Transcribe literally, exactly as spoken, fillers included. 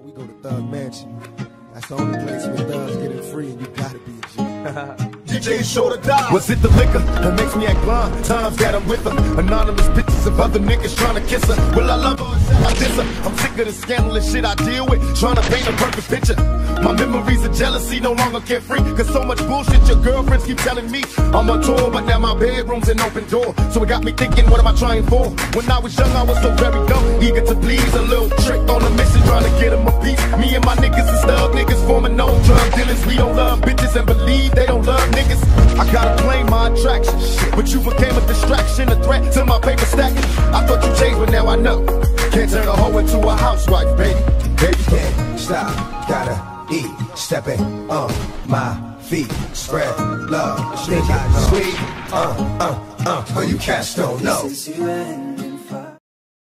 we go to Thug Mansion. That's the only place where thugs getting free, and you gotta be a G. D J Shorter die. Was it the liquor that makes me act blind? Times that I'm with her. Anonymous pictures of other niggas trying to kiss her. Will I love her or shall I diss her? I'm sick of the scandalous shit I deal with, trying to paint a perfect picture. My memories of jealousy no longer carefree, cause so much bullshit your girlfriends keep telling me. I'm on tour, but now my bedroom's an open door. So it got me thinking, what am I trying for? When I was young, I was so very dumb, eager to please. A little trick on a mission, trying to get them a piece. Me and my niggas is thug niggas, forming no drug dealers. We don't love bitches and believe they don't love niggas. I gotta claim my attraction, but you became a distraction, a threat to my paper stacking. I thought you changed, but now I know. Can't turn a hoe into a housewife, baby. Baby, can't stop, gotta eat, stepping on my feet, spread love, sneaky, sweet, uh, uh, uh, oh, you cats don't know.